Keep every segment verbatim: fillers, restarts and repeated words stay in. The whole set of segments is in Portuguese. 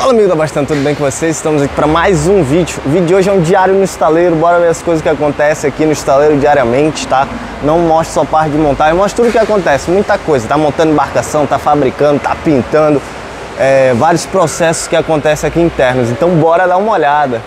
Fala, amigo da Bastante, tudo bem com vocês? Estamos aqui para mais um vídeo. O vídeo de hoje é um diário no estaleiro. Bora ver as coisas que acontecem aqui no estaleiro diariamente, tá? Não mostra só parte de montagem, mostra tudo o que acontece, muita coisa. Tá montando embarcação, tá fabricando, tá pintando, é, vários processos que acontecem aqui internos. Então bora dar uma olhada.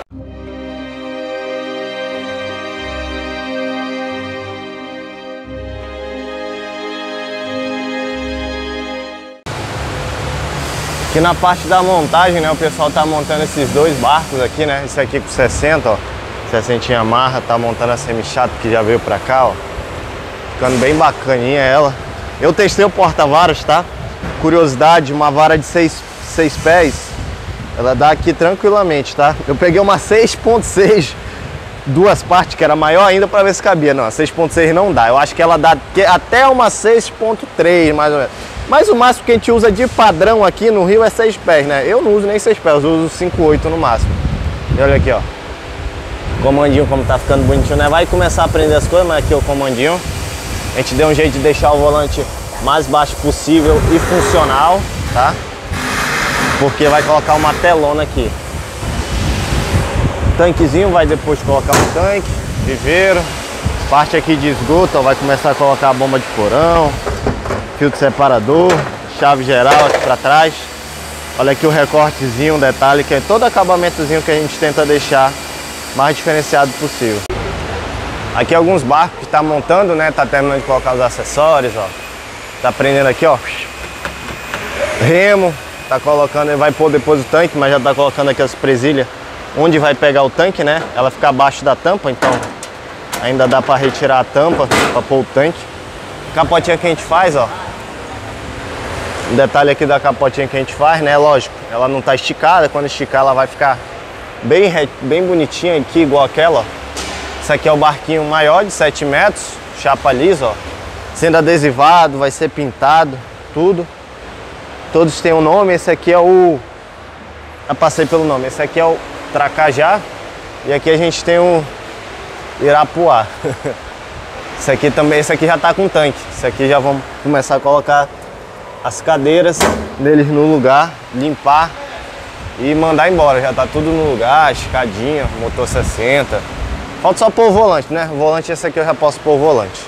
Aqui na parte da montagem, né, o pessoal tá montando esses dois barcos aqui, né, esse aqui com sessenta, ó, sessenta amarra, tá montando a semi-chata que já veio pra cá, ó, ficando bem bacaninha ela. Eu testei o porta-varas, tá, curiosidade, uma vara de seis pés, ela dá aqui tranquilamente, tá, eu peguei uma seis ponto seis, duas partes, que era maior ainda pra ver se cabia, não, a seis ponto seis não dá, eu acho que ela dá até uma seis ponto três, mais ou menos. Mas o máximo que a gente usa de padrão aqui no Rio é seis pés, né? Eu não uso nem seis pés, eu uso cinco, oito no máximo. E olha aqui, ó. Comandinho como tá ficando bonitinho, né? Vai começar a aprender as coisas, mas aqui o comandinho. A gente deu um jeito de deixar o volante mais baixo possível e funcional, tá? Porque vai colocar uma telona aqui. Tanquezinho, vai depois colocar um tanque, viveiro. Parte aqui de esgoto, ó, vai começar a colocar a bomba de porão. Filtro separador, chave geral aqui para trás. Olha aqui o recortezinho, um detalhe que é todo acabamentozinho que a gente tenta deixar mais diferenciado possível. Aqui alguns barcos que tá montando, né? Tá terminando de colocar os acessórios, ó. Tá prendendo aqui, ó. Remo, tá colocando, ele vai pôr depois o tanque, mas já tá colocando aqui as presilhas onde vai pegar o tanque, né? Ela fica abaixo da tampa, então ainda dá para retirar a tampa para pôr o tanque. Capotinha que a gente faz, ó. Um detalhe aqui da capotinha que a gente faz, né? Lógico, ela não tá esticada. Quando esticar, ela vai ficar bem, bem bonitinha aqui, igual aquela, ó. Esse aqui é o barquinho maior, de sete metros, chapa lisa, ó. Sendo adesivado, vai ser pintado, tudo. Todos têm um nome. Esse aqui é o... Eu passei pelo nome. Esse aqui é o Tracajá. E aqui a gente tem o Irapuá. Esse aqui também, esse aqui já tá com tanque. Esse aqui já vamos começar a colocar as cadeiras deles no lugar, limpar e mandar embora. Já tá tudo no lugar, escadinha, motor sessenta. Falta só pôr o volante, né? O volante, esse aqui eu já posso pôr o volante.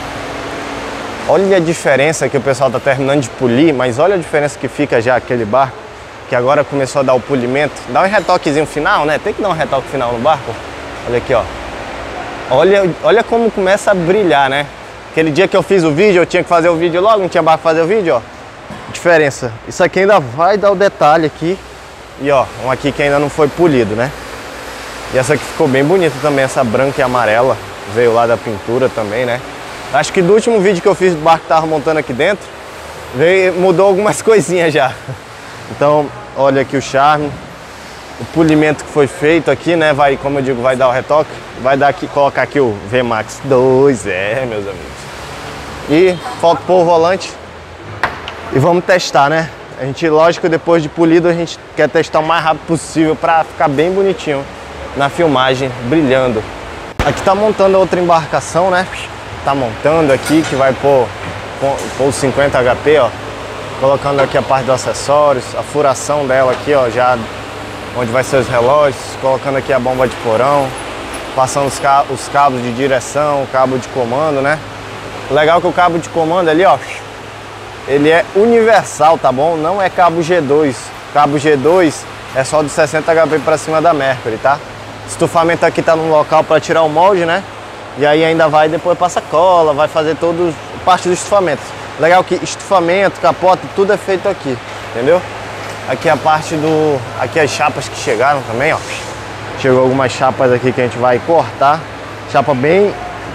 Olha a diferença que o pessoal tá terminando de polir, mas olha a diferença que fica já aquele barco, que agora começou a dar o polimento. Dá um retoquezinho final, né? Tem que dar um retoque final no barco. Olha aqui, ó. Olha, olha como começa a brilhar, né? Aquele dia que eu fiz o vídeo, eu tinha que fazer o vídeo logo, não tinha barco pra fazer o vídeo, ó. Diferença. Isso aqui ainda vai dar o detalhe aqui. E ó, um aqui que ainda não foi polido, né? E essa aqui ficou bem bonita também, essa branca e amarela. Veio lá da pintura também, né? Acho que do último vídeo que eu fiz do barco que tava montando aqui dentro, veio, mudou algumas coisinhas já. Então, olha aqui o charme. O polimento que foi feito aqui, né? Vai, como eu digo, vai dar o retoque. Vai dar aqui, colocar aqui o V Max dois, é, meus amigos. E falta pôr o volante. E vamos testar, né? A gente, lógico, depois de polido, a gente quer testar o mais rápido possível para ficar bem bonitinho na filmagem, brilhando. Aqui tá montando outra embarcação, né? Tá montando aqui, que vai pôr, pôr o cinquenta H P, ó. Colocando aqui a parte dos acessórios, a furação dela aqui, ó, já onde vai ser os relógios, colocando aqui a bomba de porão, passando os, ca os cabos de direção, o cabo de comando, né? Legal que o cabo de comando ali, ó, ele é universal, tá bom? Não é cabo G dois. Cabo G dois é só do sessenta H P para cima da Mercury, tá? Estufamento aqui tá no local para tirar o molde, né? E aí ainda vai depois passa cola, vai fazer todo parte do estufamento. Legal que estufamento, capota, tudo é feito aqui, entendeu? Aqui a parte do... Aqui as chapas que chegaram também, ó. Chegou algumas chapas aqui que a gente vai cortar. Chapa bem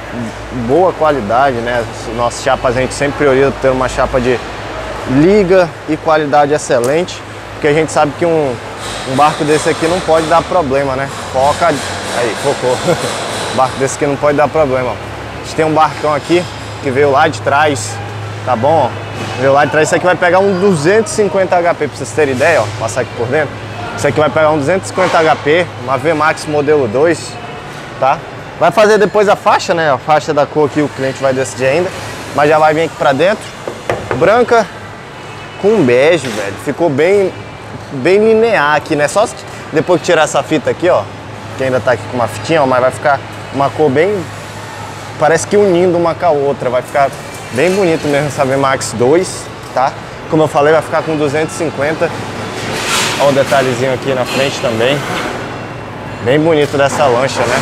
boa qualidade, né? Nossas chapas a gente sempre prioriza ter uma chapa de liga e qualidade excelente. Porque a gente sabe que um, um barco desse aqui não pode dar problema, né? Foca... Aí, focou. Barco desse aqui não pode dar problema, ó. A gente tem um barcão aqui que veio lá de trás, tá bom, ó. Veio lá de trás, isso aqui vai pegar um duzentos e cinquenta H P, pra vocês terem ideia, ó, passar aqui por dentro. Isso aqui vai pegar um duzentos e cinquenta H P, uma V Max modelo dois, tá? Vai fazer depois a faixa, né, a faixa da cor que o cliente vai decidir ainda, mas já vai vir aqui pra dentro. Branca com bege, velho, ficou bem bem linear aqui, né? Só depois que tirar essa fita aqui, ó, que ainda tá aqui com uma fitinha, ó, mas vai ficar uma cor bem, parece que unindo uma com a outra, vai ficar bem bonito mesmo essa V Max dois, tá? Como eu falei, vai ficar com duzentos e cinquenta. Olha o detalhezinho aqui na frente também. Bem bonito dessa lancha, né?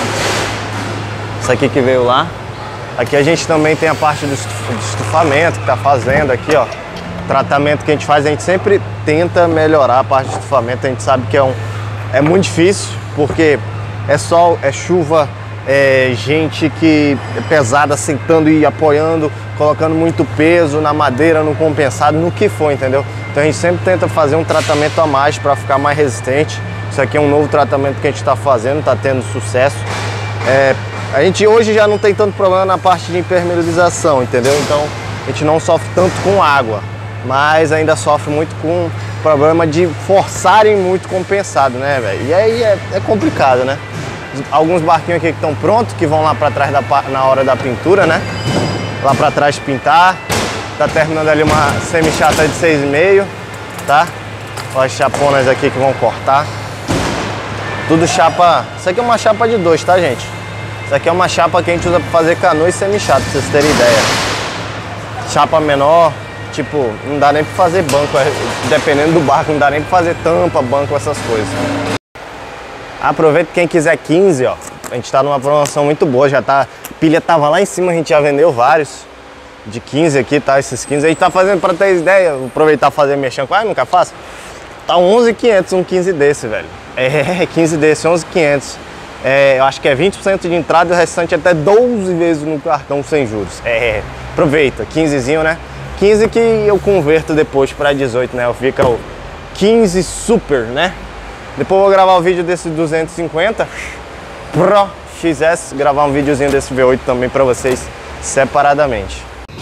Isso aqui que veio lá. Aqui a gente também tem a parte do estufamento que tá fazendo aqui, ó. Tratamento que a gente faz, a gente sempre tenta melhorar a parte de estufamento. A gente sabe que é, um, é muito difícil, porque é sol, é chuva, é gente que é pesada sentando e apoiando, colocando muito peso na madeira, no compensado, no que for, entendeu? Então a gente sempre tenta fazer um tratamento a mais para ficar mais resistente. Isso aqui é um novo tratamento que a gente está fazendo, está tendo sucesso. É, a gente hoje já não tem tanto problema na parte de impermeabilização, entendeu? Então a gente não sofre tanto com água, mas ainda sofre muito com problema de forçarem muito compensado, né, velho? E aí é, é complicado, né? Alguns barquinhos aqui que estão prontos, que vão lá para trás da, na hora da pintura, né? Lá para trás pintar. Tá terminando ali uma semi-chata de seis e meio, tá? Olha as chaponas aqui que vão cortar. Tudo chapa... Isso aqui é uma chapa de dois, tá, gente? Isso aqui é uma chapa que a gente usa para fazer canoa e semi-chata, pra vocês terem ideia. Chapa menor, tipo, não dá nem para fazer banco, dependendo do barco, não dá nem para fazer tampa, banco, essas coisas. Aproveita quem quiser quinze, ó. A gente tá numa promoção muito boa, já tá... A pilha tava lá em cima, a gente já vendeu vários de quinze aqui, tá? Esses quinze. A gente tá fazendo pra ter ideia, aproveitar e fazer mexendo com... Ah, nunca faço? Tá onze mil e quinhentos um quinze desse, velho. É, quinze desse, onze mil e quinhentos. É, eu acho que é vinte por cento de entrada e o restante até doze vezes no cartão sem juros. É, aproveita, quinzezinho, né? quinze que eu converto depois pra dezoito, né? Fica o quinze Super, né? Depois eu vou gravar o vídeo desse duzentos e cinquenta Pro X S, gravar um videozinho desse V oito também pra vocês separadamente.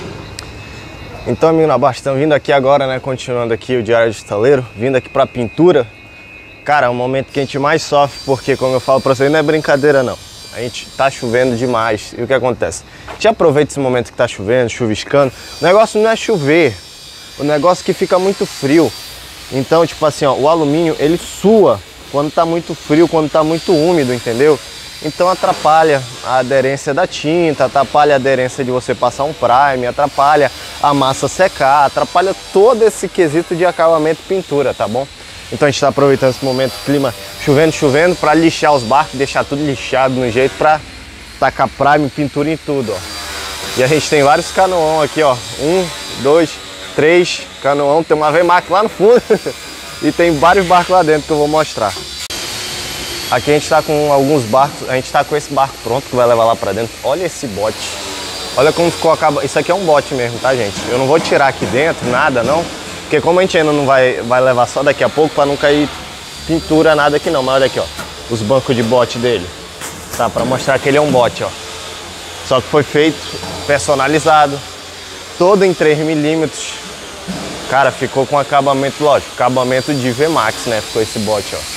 Então, amigo na Barca, estamos vindo aqui agora, né? Continuando aqui o Diário de Estaleiro, vindo aqui pra pintura. Cara, é um momento que a gente mais sofre, porque, como eu falo pra vocês, não é brincadeira não. A gente tá chovendo demais. E o que acontece? A gente aproveita esse momento que tá chovendo, chuviscando. O negócio não é chover, o negócio é que fica muito frio. Então, tipo assim, ó, o alumínio, ele sua quando tá muito frio, quando tá muito úmido, entendeu? Então atrapalha a aderência da tinta, atrapalha a aderência de você passar um prime, atrapalha a massa secar, atrapalha todo esse quesito de acabamento e pintura, tá bom? Então a gente tá aproveitando esse momento, clima chovendo, chovendo, para lixar os barcos, deixar tudo lixado no jeito para tacar prime, pintura em tudo, ó. E a gente tem vários canoão aqui, ó, um, dois, três canoão, tem uma V Max lá no fundo e tem vários barcos lá dentro que eu vou mostrar. Aqui a gente está com alguns barcos, a gente está com esse barco pronto que vai levar lá para dentro. Olha esse bote, olha como ficou, acaba... isso aqui é um bote mesmo, tá, gente? Eu não vou tirar aqui dentro, nada não, porque como a gente ainda não vai, vai levar só daqui a pouco, para não cair pintura, nada aqui não. Mas olha aqui, ó, os bancos de bote dele, tá? Para mostrar que ele é um bote, ó. Só que foi feito personalizado, todo em três milímetros. Cara, ficou com acabamento, lógico, acabamento de V Max, né? Ficou esse bote, ó.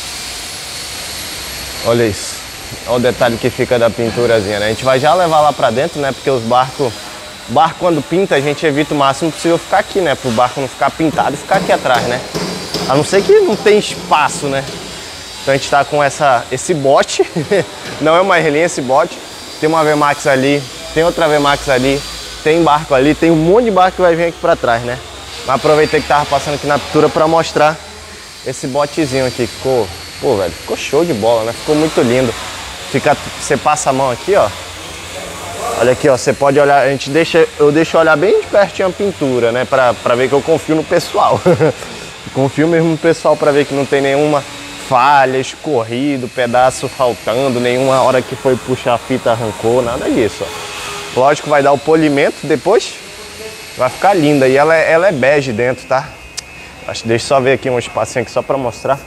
Olha isso, olha o detalhe que fica da pinturazinha, né? A gente vai já levar lá pra dentro, né? Porque os barcos, barco quando pinta, a gente evita o máximo possível ficar aqui, né? Pro barco não ficar pintado e ficar aqui atrás, né? A não ser que não tem espaço, né? Então a gente tá com essa, esse bote, não é uma relinha esse bote. Tem uma V Max ali, tem outra V Max ali, tem barco ali, tem um monte de barco que vai vir aqui pra trás, né? Mas aproveitei que tava passando aqui na pintura pra mostrar esse botezinho aqui, ficou... Pô, velho, ficou show de bola, né? Ficou muito lindo. Fica, você passa a mão aqui, ó. Olha aqui, ó, você pode olhar, a gente deixa, eu deixo olhar bem de pertinho a pintura, né? Pra, pra ver que eu confio no pessoal. Confio mesmo no pessoal pra ver que não tem nenhuma falha, escorrido, pedaço faltando, nenhuma hora que foi puxar a fita arrancou, nada disso, ó. Lógico, vai dar o polimento depois, vai ficar linda. E ela é, ela é bege dentro, tá? Acho, deixa eu só ver aqui um espacinho aqui só pra mostrar.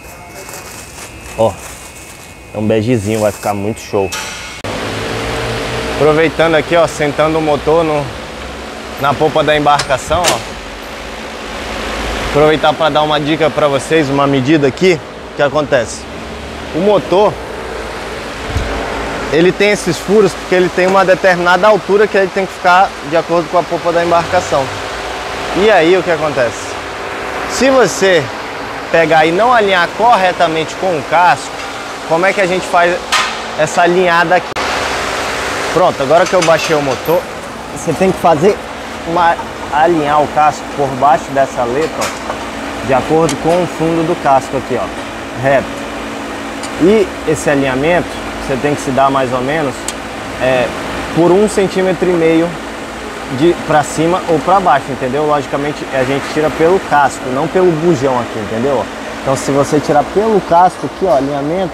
Ó, é um begezinho, vai ficar muito show. Aproveitando aqui, ó, sentando o motor no, na polpa da embarcação, ó. Aproveitar para dar uma dica para vocês, uma medida aqui. O que acontece? O motor, ele tem esses furos porque ele tem uma determinada altura que ele tem que ficar de acordo com a polpa da embarcação. E aí o que acontece? Se você pegar e não alinhar corretamente com o casco, como é que a gente faz essa alinhada aqui? Pronto, agora que eu baixei o motor, você tem que fazer uma, alinhar o casco por baixo dessa letra, ó, de acordo com o fundo do casco aqui, ó, reto. E esse alinhamento você tem que se dar mais ou menos é, por um centímetro e meio de para cima ou para baixo, entendeu? Logicamente a gente tira pelo casco, não pelo bujão aqui, entendeu? Então se você tirar pelo casco aqui, ó, alinhamento,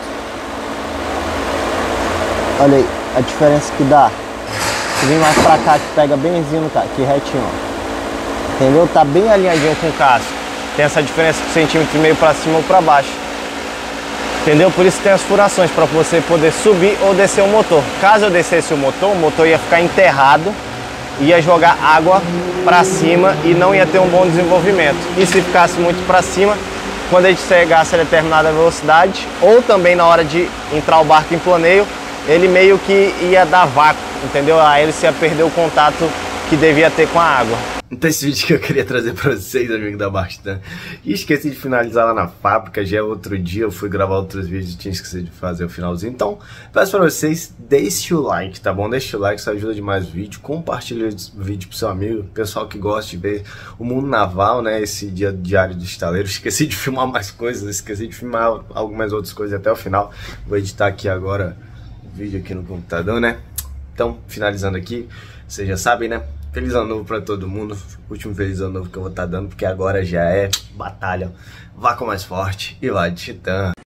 olha aí a diferença que dá. Se vir mais pra cá, que pega benzinho no casco, aqui retinho, ó, entendeu? Tá bem alinhadinho com o casco. Tem essa diferença de um centímetro e meio para cima ou para baixo, entendeu? Por isso tem as furações, para você poder subir ou descer o motor. Caso eu descesse o motor, o motor ia ficar enterrado, ia jogar água para cima e não ia ter um bom desenvolvimento. E se ficasse muito para cima, quando a gente chegasse a determinada velocidade, ou também na hora de entrar o barco em planeio, ele meio que ia dar vácuo, entendeu? Aí ele ia perder o contato que devia ter com a água. Então esse vídeo que eu queria trazer pra vocês, amigo da Bastan. E esqueci de finalizar lá na fábrica, já é outro dia, eu fui gravar outros vídeos e tinha esquecido de fazer o finalzinho. Então, peço pra vocês, deixe o like, tá bom? Deixe o like, isso ajuda demais o vídeo. Compartilhe o vídeo pro seu amigo, pessoal que gosta de ver o mundo naval, né? Esse dia diário do estaleiro. Esqueci de filmar mais coisas, esqueci de filmar algumas outras coisas até o final. Vou editar aqui agora o vídeo aqui no computador, né? Então, finalizando aqui, vocês já sabem, né? Feliz ano novo pra todo mundo. Último feliz ano novo que eu vou estar dando, porque agora já é batalha. Vá com mais forte e lá de Titã.